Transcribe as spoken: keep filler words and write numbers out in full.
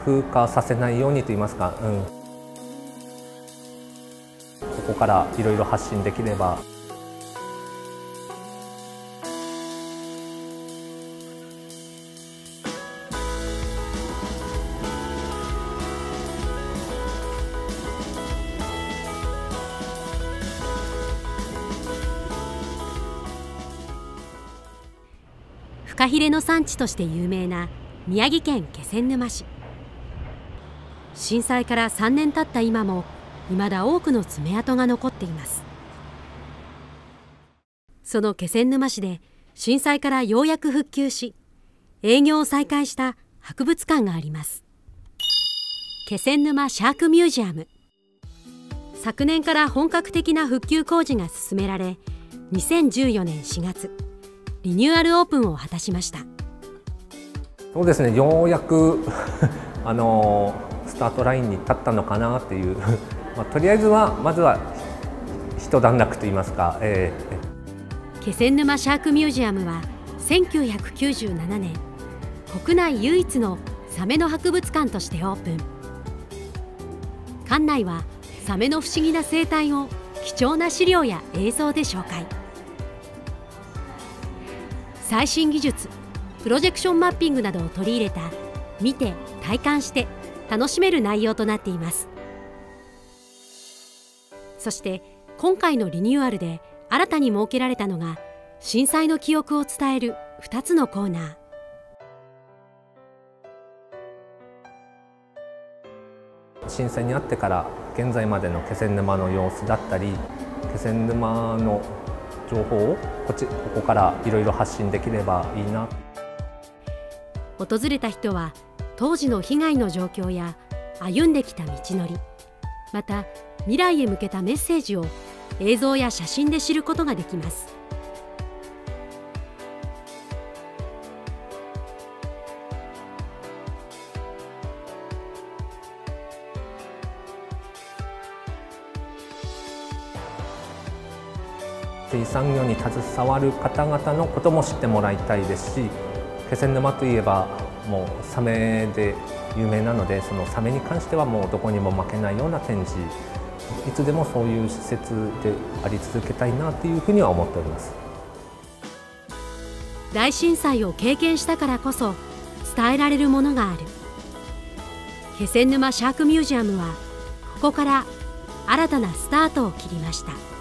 風化させないようにといいますか、うん、ここからいろいろ発信できれば。 フカヒレの産地として有名な宮城県気仙沼市。震災からさんねん経った今も未だ多くの爪痕が残っています。その気仙沼市で震災からようやく復旧し営業を再開した博物館があります。気仙沼シャークミュージアム。昨年から本格的な復旧工事が進められ、にせんじゅうよねんしがつリニューアルオープンを果たしました。 そうですね、ようやくあのスタートラインに立ったのかなっていうまあ、とりあえずはまずは一段落といいますか、えー、気仙沼シャークミュージアムはせんきゅうひゃくきゅうじゅうななねん国内唯一のサメの博物館としてオープン。館内はサメの不思議な生態を貴重な資料や映像で紹介。最新技術、プロジェクションマッピングなどを取り入れた見て体感して楽しめる内容となっています。そして今回のリニューアルで新たに設けられたのが震災の記憶を伝えるふたつのコーナー。 震災にあってから現在までの気仙沼の様子だったり、気仙沼の情報をこっちここからいろいろ発信できればいいな。 訪れた人は当時の被害の状況や歩んできた道のり、また未来へ向けたメッセージを映像や写真で知ることができます。 水産業に携わる方々のことも知ってもらいたいですし、気仙沼といえばもうサメで有名なので、そのサメに関してはもうどこにも負けないような展示、いつでもそういう施設であり続けたいなというふうには思っております。 大震災を経験したからこそ伝えられるものがある。気仙沼シャークミュージアムはここから新たなスタートを切りました。